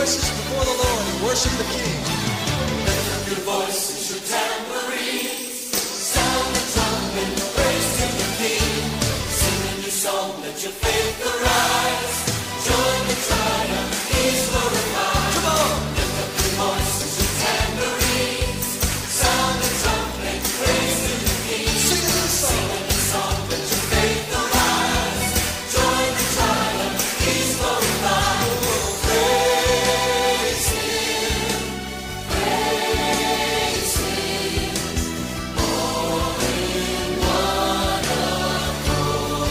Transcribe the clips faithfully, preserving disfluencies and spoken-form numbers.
voices before the Lord and worship the King. Lift up your voices, your tambourines, sound the trumpet, praise to the King. Sing a new song, let your faith arise. Join the triumph, He's glorified. Come on! Lift up your voices, your tambourines, sound the trumpet, praise to the King. Sing a new song. Sing a new song, let your faith arise. Join the triumph, He's glorified. Praise Him, praise Him, all in one accord.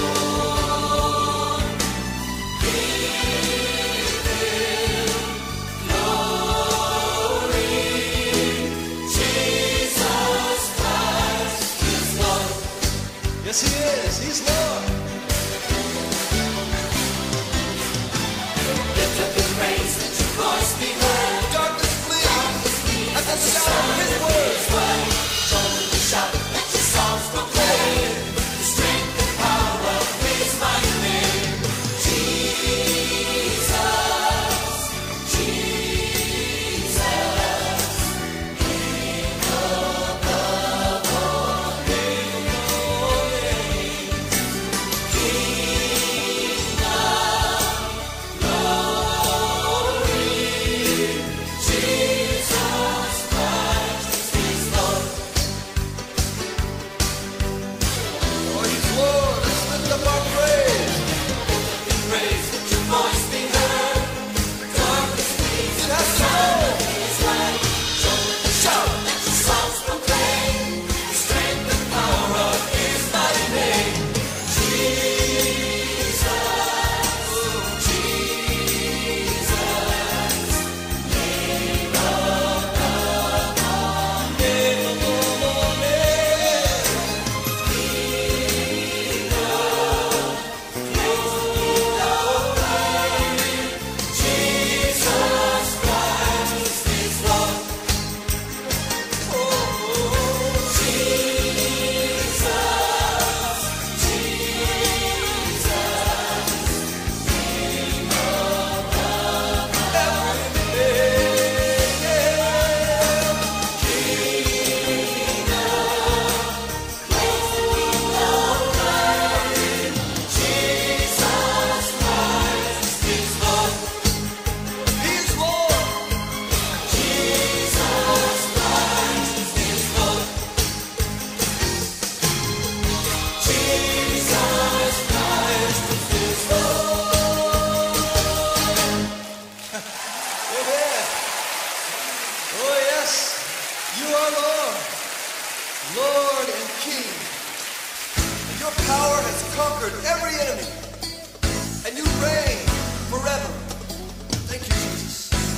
Give Him glory. Jesus Christ is Lord. Yes, He is. He's Lord. Lift up your praise, let your voice be heard. Darkness flee at the sound of His word. Join with the shout, let your songs proclaim the strength and power of His mighty name. Jesus, Jesus, King above all names, King of glory, Jesus Christ is Lord. Oh, He's Lord. Let's lift up our praise. Praise, let your voice be heard. Darkness flees It at the has to sound go. of His light. Join with the shout, let your songs proclaim the strength and power of His mighty name. Jesus, Jesus, name above all names. Jesus Christ is Lord. Oh, Jesus, Jesus, name above every name. King of glory, Jesus Christ is Lord. He's Lord. Jesus Christ is Lord. Jesus Christ is Lord. Amen. Oh, yes. You are Lord. Lord and King. And your power has conquered every enemy. And you reign forever. Thank you, Jesus.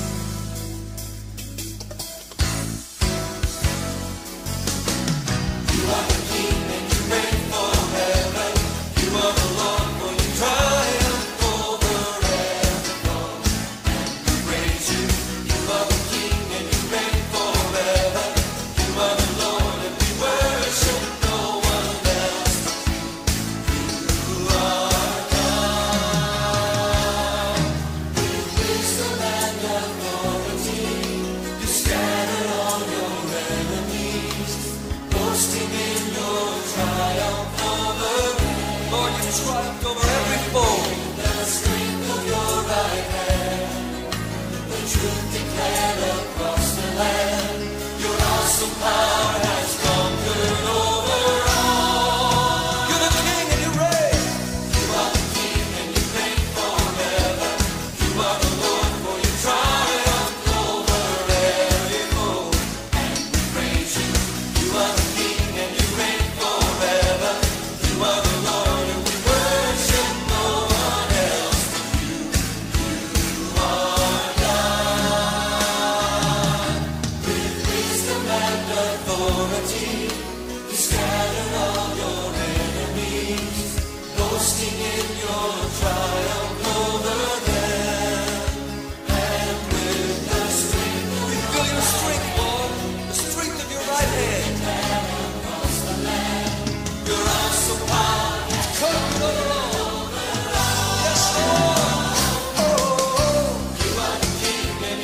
You are the King and you reign forever. You are the Lord, for you triumph over every foe. And we praise you. You are the King and you reign forever. You are the Lord and we worship no one else. You are God. With wisdom and authority, you scatter all your enemies, boasting in your triumph over them. Lord, you triumphed over every foe. The strength of your right hand, the truth declared across the land. Your awesome power has conquered over all. You're the King and you reign. You are the King and you reign forever. You are the Lord, for you triumph over every foe. And we praise you. You are the King and you reign forever. You are the Lord and we worship no one else. You, you are God. With wisdom and authority, you scatter all your enemies, boasting in your triumph over them. And with the strength of We feel your strength, Lord. The strength of your right hand. across the land, your awesome power has Conquered over all. Yes, Lord. Oh, oh, oh. You are the King and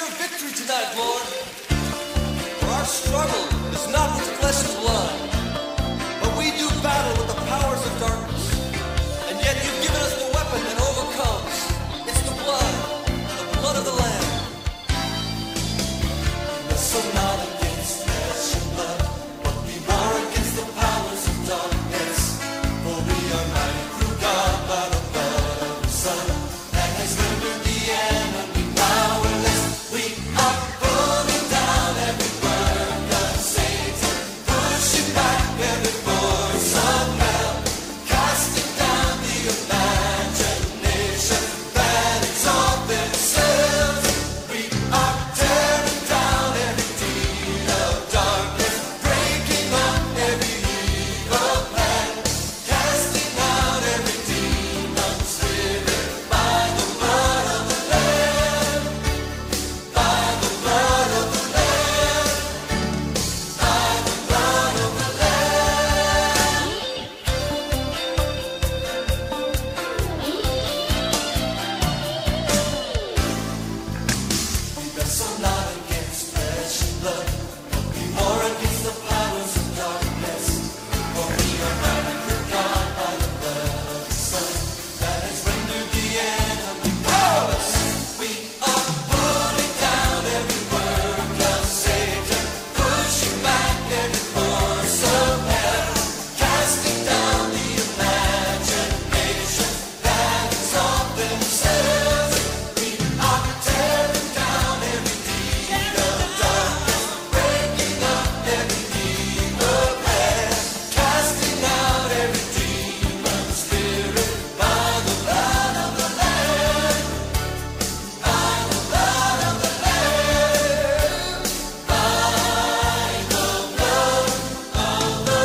your victory tonight, Lord. For our struggle is not with flesh and blood, but we do battle with the powers of darkness. And yet you've given us the weapon that overcomes. It's the blood, the blood of the Lamb. Wrestle not against flesh and blood, but we war against the powers of darkness. For we are mighty through God by the blood of the Son, that has rendered the enemy powerless. We are pulling down every work of Satan, pushing back every force of hell, casting down the imagination that exalt themselves. We are tearing down every deed of darkness, breaking up every evil plan, casting out every demon spirit by the blood of the Lamb, by the blood of the Lamb, by the blood of the Lamb. We wrestle not against flesh and blood, but we war against the powers of darkness. For we are mighty through God by the blood of the Son, that has rendered the enemy powerless. We are pulling down every work of Satan, pushing back every force of hell, casting down the imagination that exalt themselves. We are tearing down every deed of darkness, breaking up every evil plan, casting out every demon spirit by the blood of the Lamb, by the blood of the Lamb, by the blood of the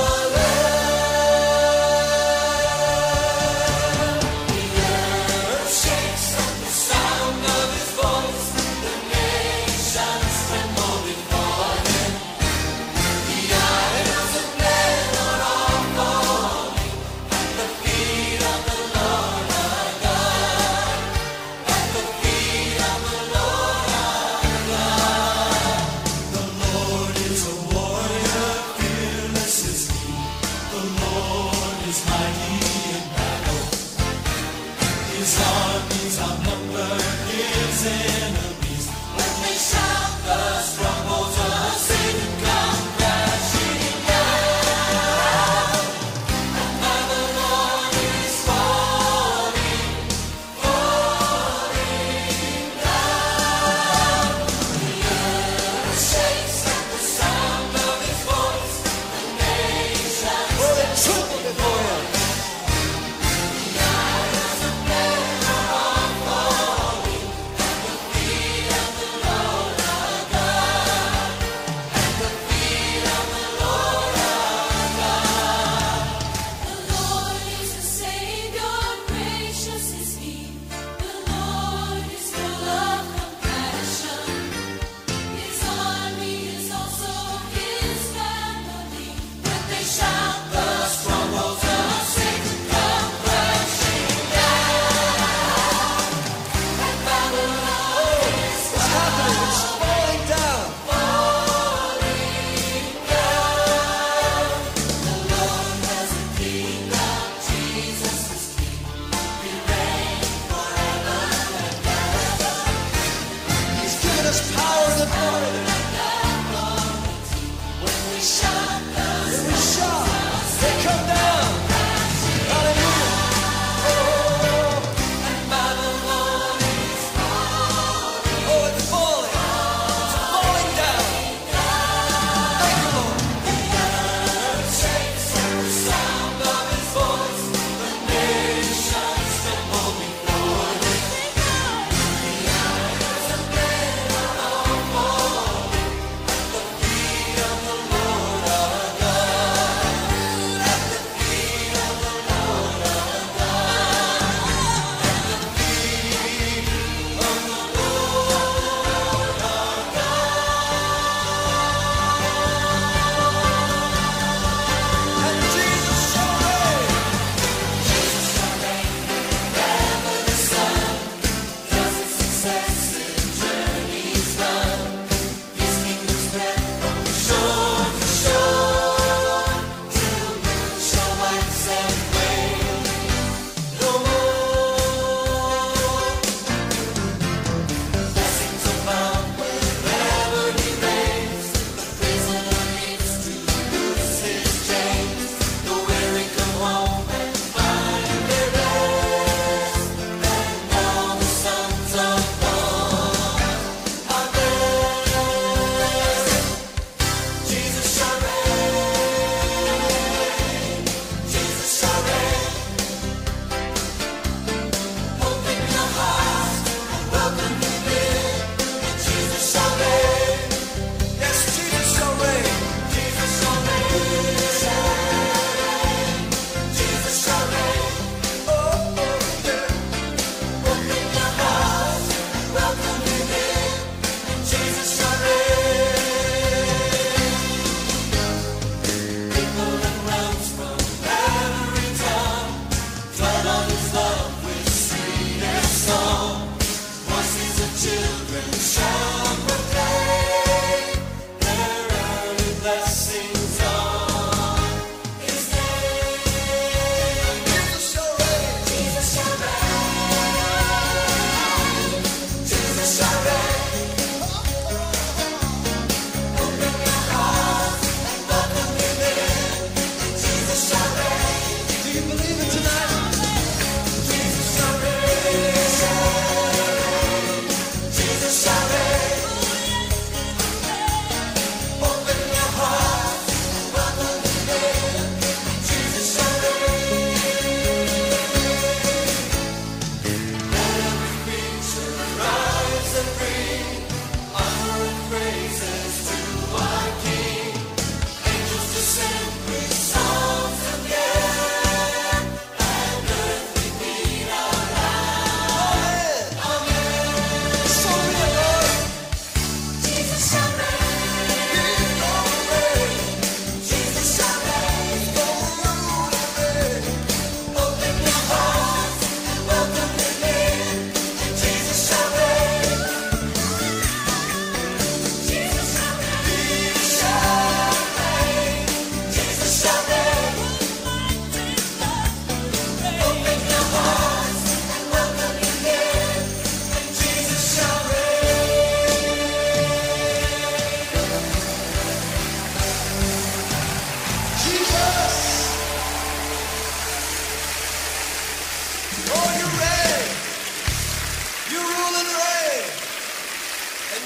Lamb. The earth shakes at the sound of his voice, the nations tremble before him. The idols of men are all falling at the feet of the Lord our God, at the feet of the Lord our God. The Lord is a warrior, fearless is he. The Lord is mighty in battle. His armies outnumber his enemies. When they shout, the strongholds of Satan come crashing down. And Babylon is falling, falling down. The earth shakes at the sound of his voice. The nations tremble before him. The idols of men are all falling at the feet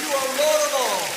You are Lord of all.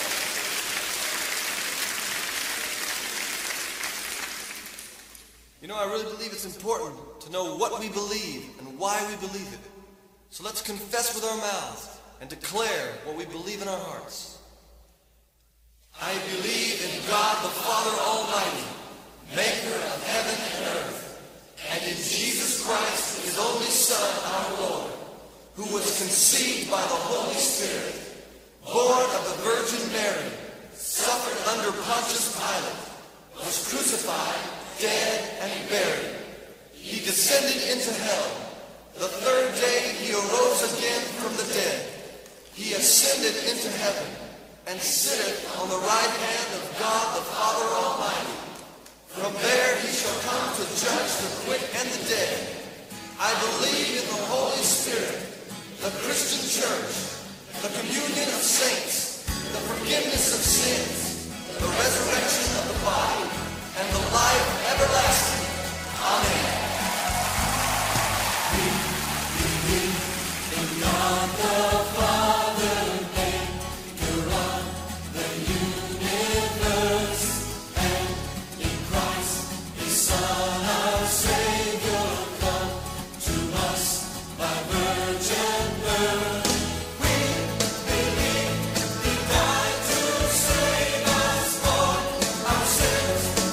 You know, I really believe it's important to know what we believe and why we believe it. So let's confess with our mouths and declare what we believe in our hearts. I believe in God the Father Almighty, maker of heaven and earth, and in Jesus Christ, his only Son, our Lord, who was conceived by the Holy Spirit, born of the Virgin Mary, suffered under Pontius Pilate, was crucified, dead, and buried. He descended into hell. The third day he arose again from the dead. He ascended into heaven and sitteth on the right hand of God the Father Almighty. From there he shall come to judge the quick and the dead. I believe in the Holy Spirit, the Christian church, the communion of saints, the forgiveness of sins, the resurrection of the body, and the life everlasting. Amen. We believe in God the Father, maker of the universe, and in Christ, his Son, our Savior, come to us by virgin birth. We believe he died to save us for our sins.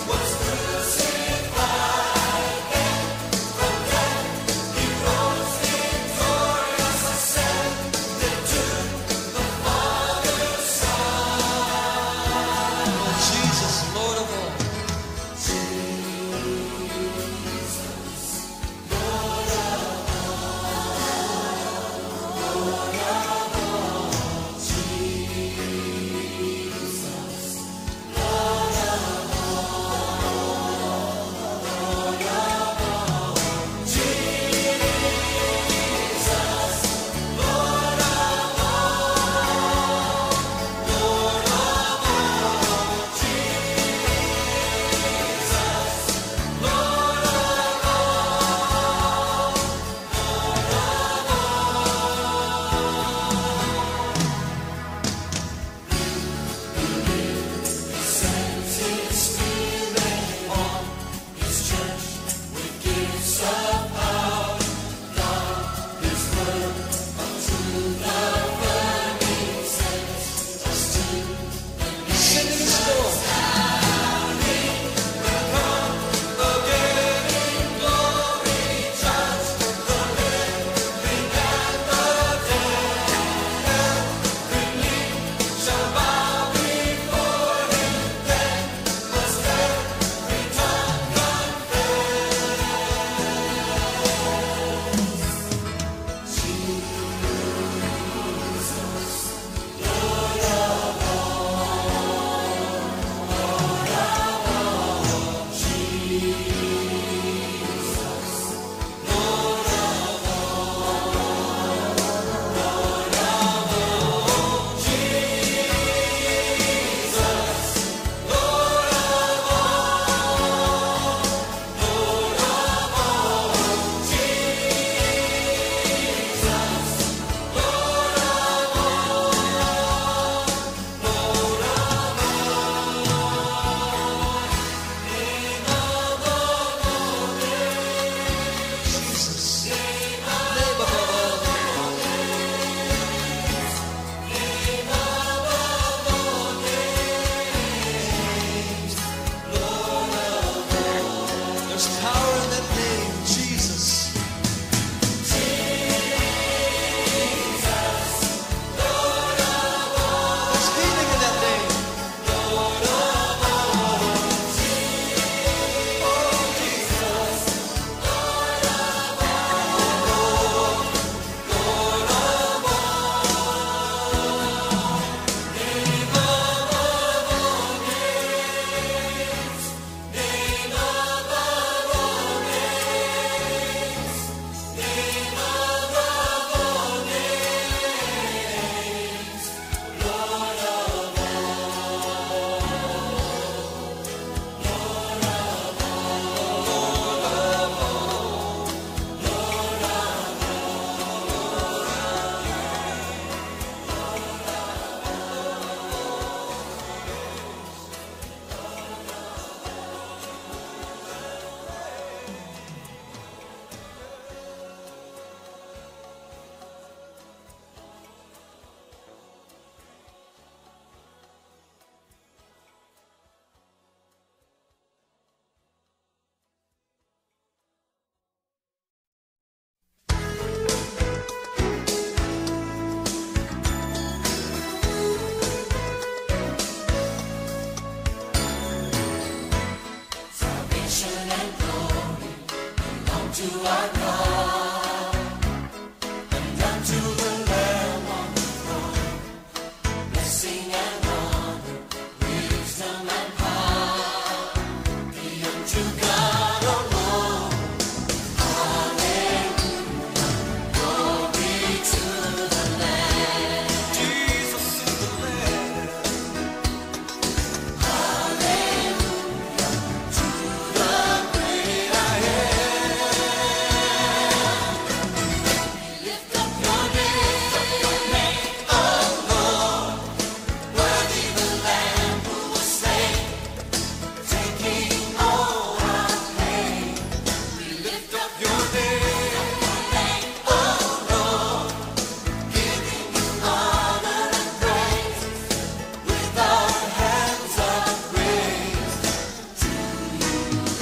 unto our God, and unto the Lamb on the throne, blessing and honor, wisdom and power, be unto God alone. Hallelujah, glory to the Lamb. Jesus is the Lamb. Hallelujah, to the great I am. We lift up your name, oh Lord, worthy the Lamb who was slain, taking all our pain. We lift up your name, oh Lord, giving you honor and praise with our hands of praise to you,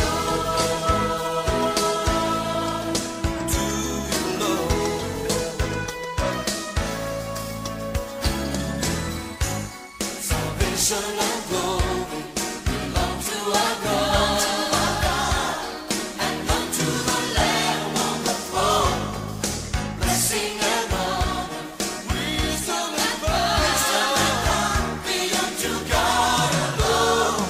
Lord. Salvation and glory belong to our God, and unto the Lamb on the throne, blessing and honor, wisdom and power, be unto God alone.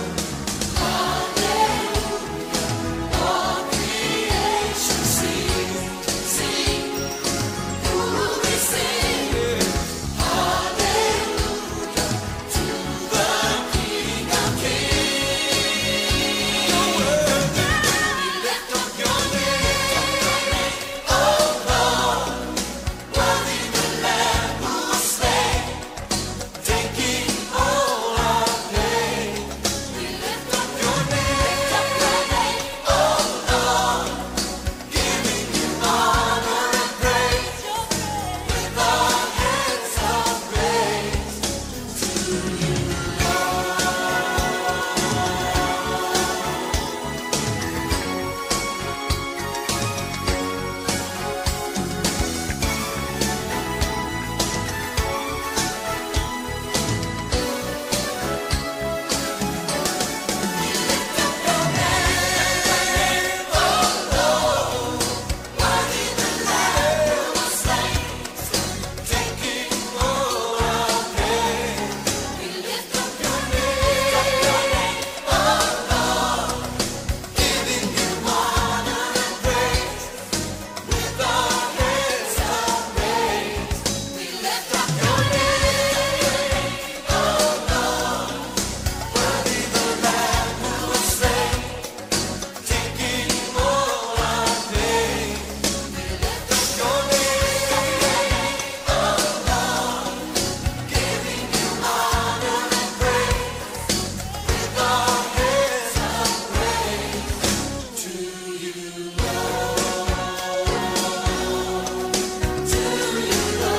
Hallelujah, all creation sing, sing, who we sing. Hallelujah, to the King of Kings. We lift up your name, oh Lord, worthy the Lamb who was slain, taking all our pain. We lift up your name, oh Lord, giving you honor and praise with our hands of praise to you, worthy the Lamb who was slain, taking all our pain. We lift up your name, oh Lord, giving you honor and praise with our hands of praise. We lift up your name, oh Lord, worthy the Lamb who was slain, taking all our pain. We lift up your name, oh Lord, giving you honor and praise with our hands of praise to you, Lord, to you,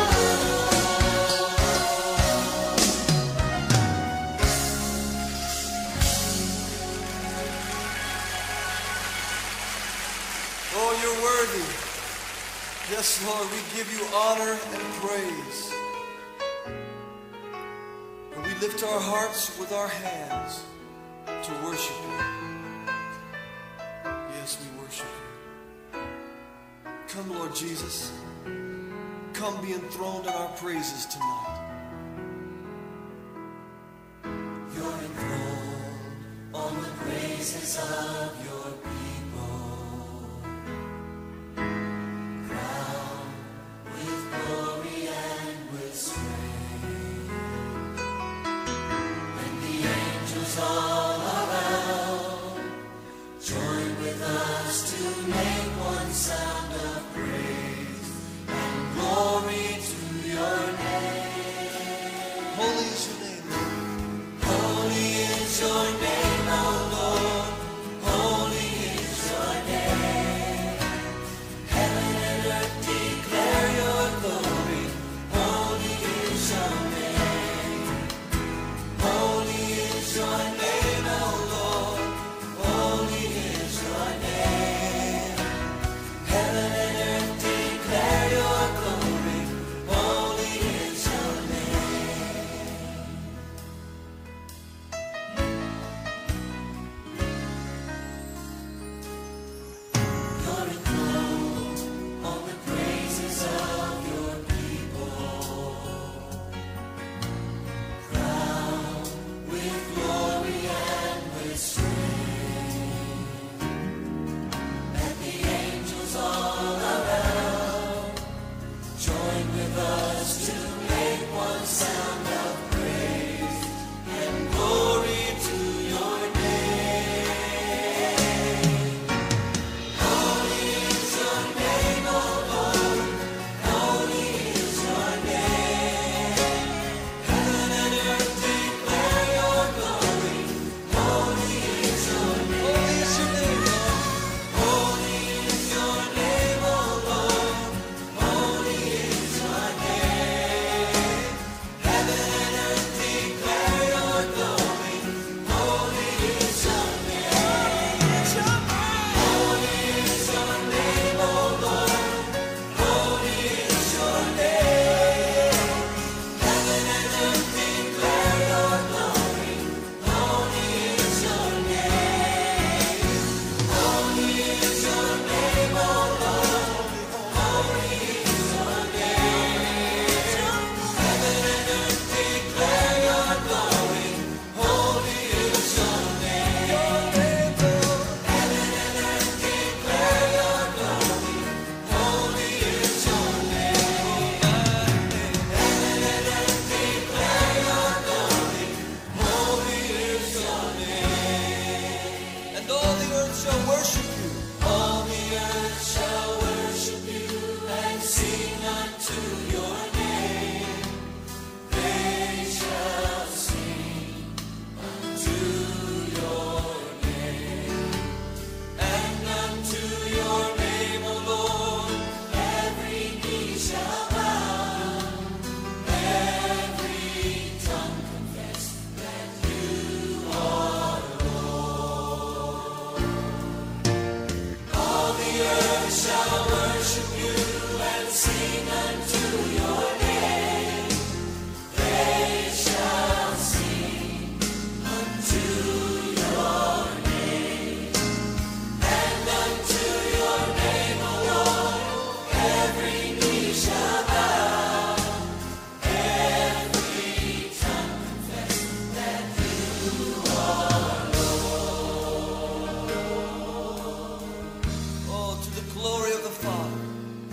Oh, you're worthy. Yes, Lord, we give you honor and praise. And we lift our hearts with our hands to worship you. Yes, we worship you. Come, Lord Jesus. Come be enthroned in our praises tonight. You're enthroned on the praises of your people, crowned with glory and with strength, and the angels all around join with us to make one sound of praise and glory to your name. Holy is your name, Lord. Holy is your name, O Lord. Holy is your name. Heaven and earth declare your glory. Holy is your name. Holy is your name, O Lord. Holy is your name. Heaven and earth declare Oh, to the glory of the Father,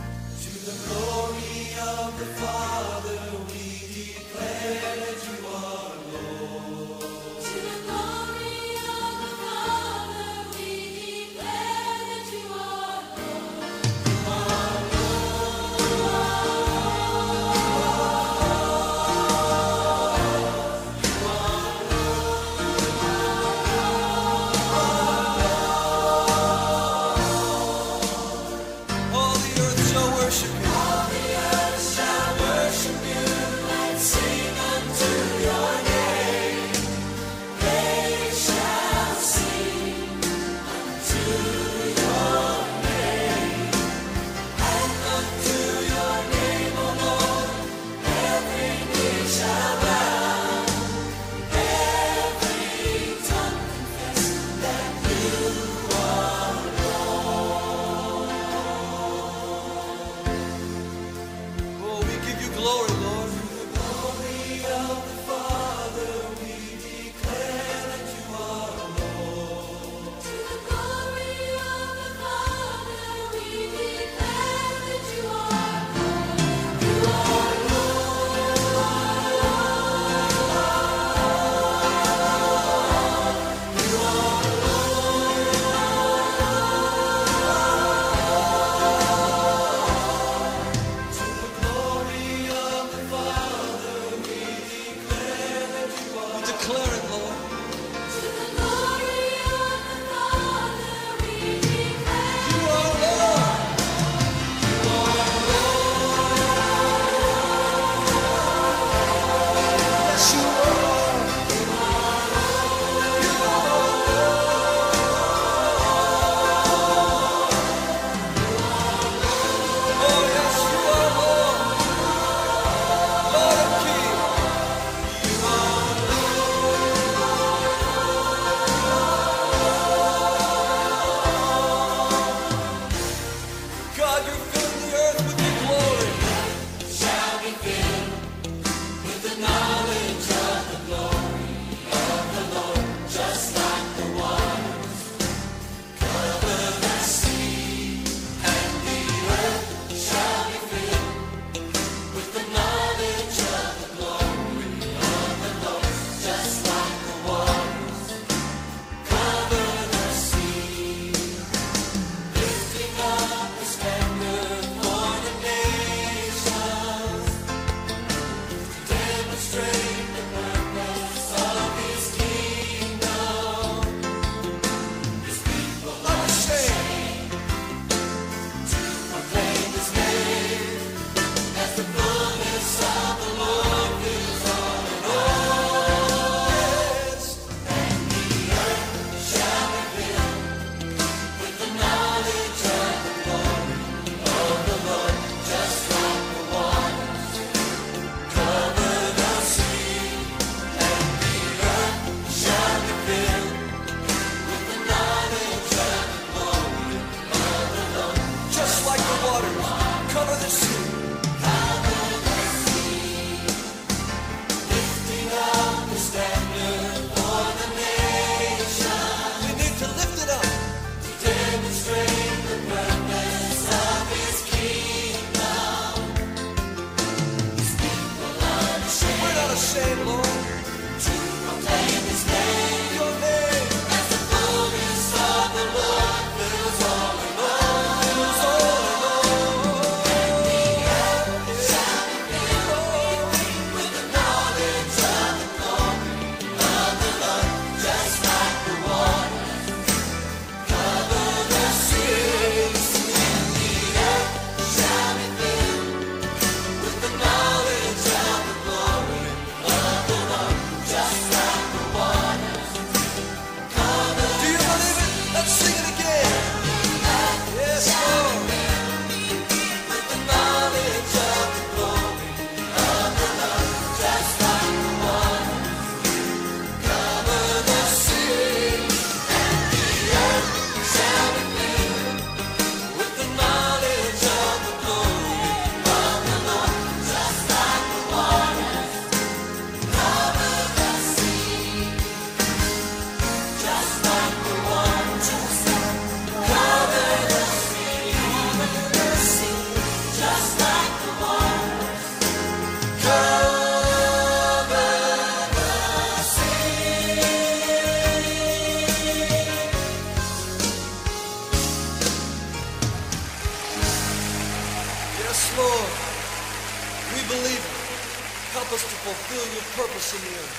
Lord. We believe it. Help us to fulfill your purpose in the earth.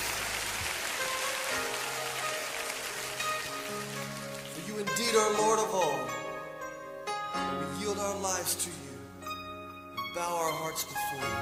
For you indeed are Lord of all. And we yield our lives to you. Bow our hearts before you.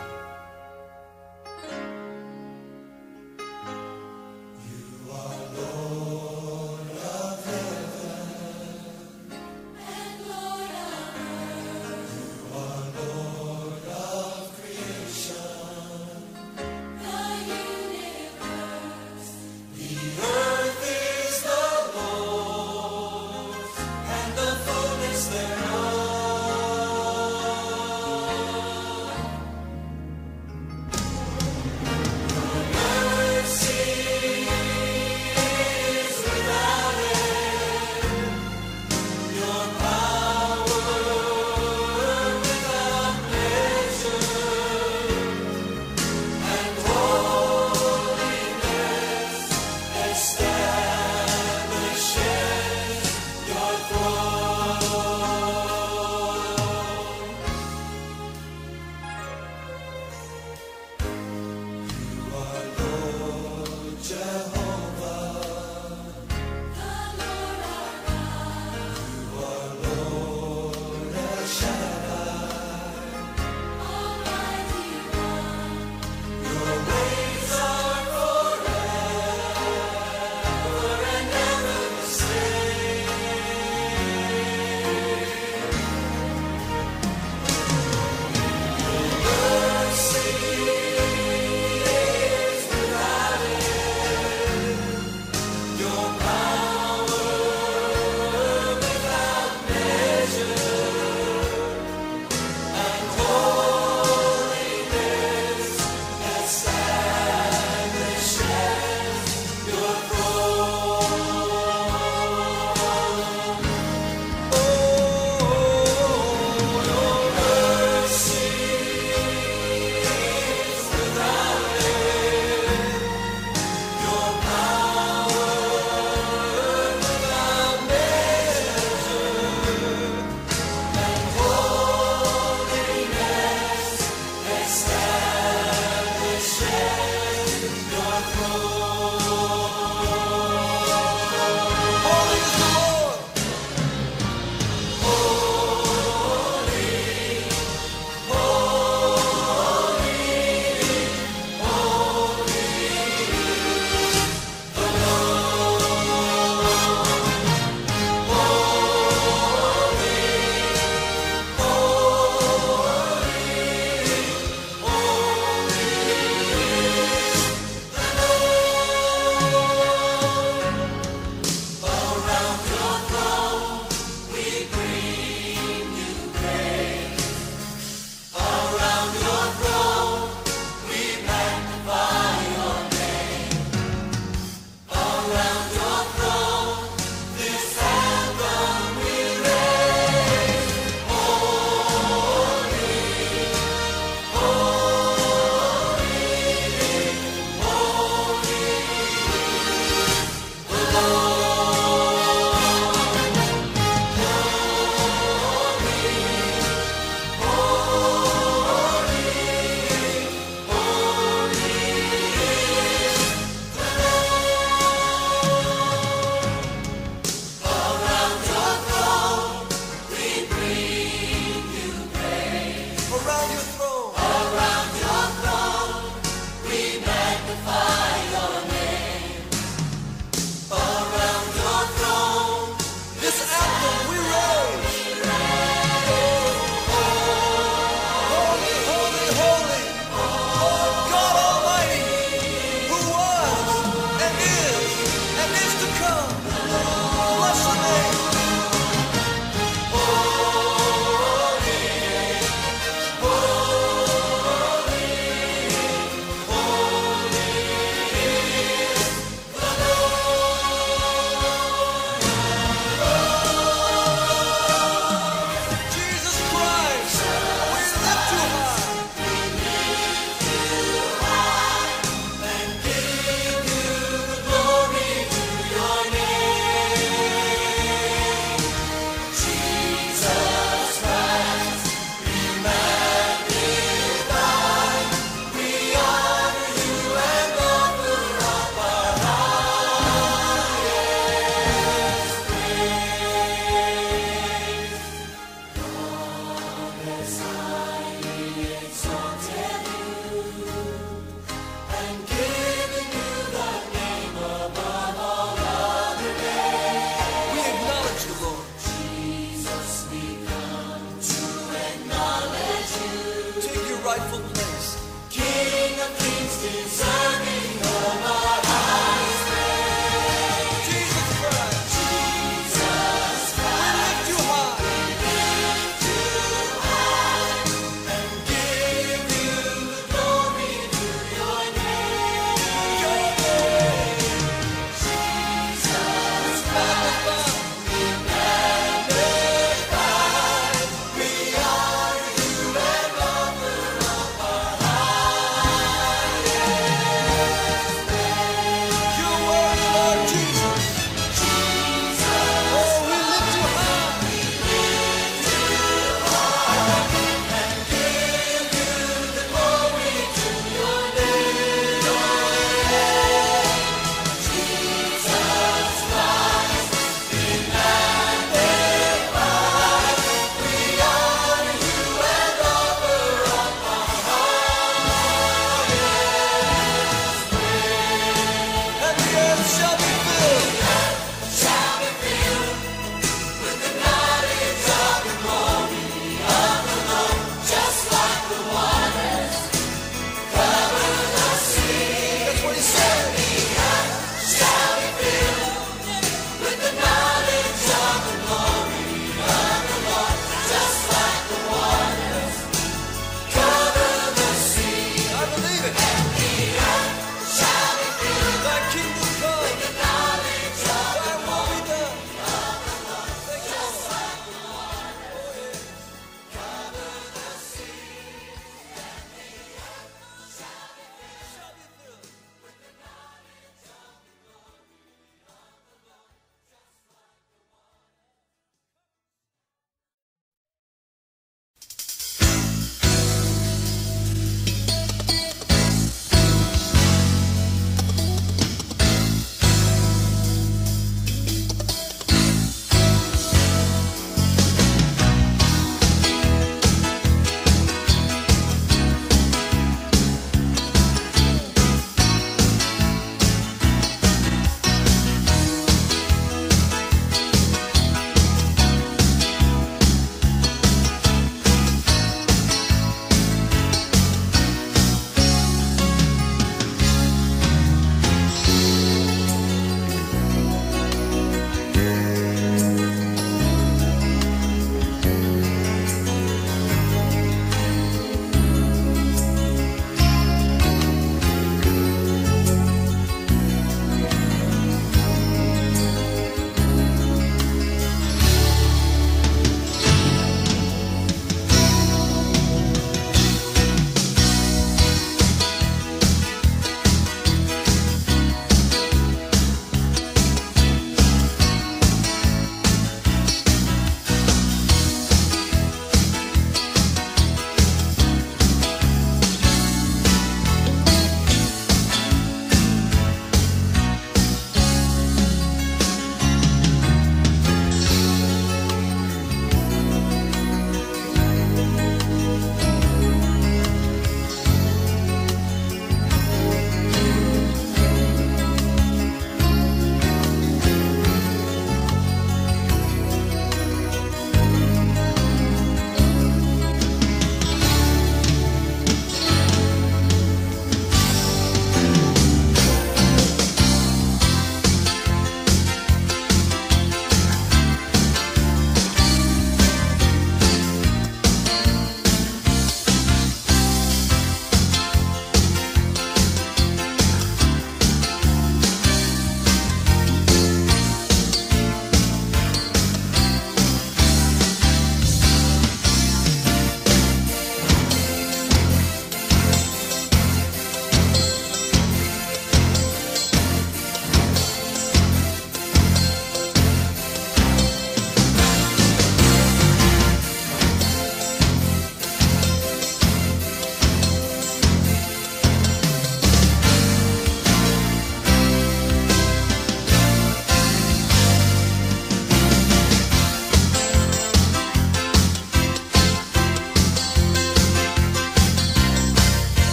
rightful place. King of kings desire.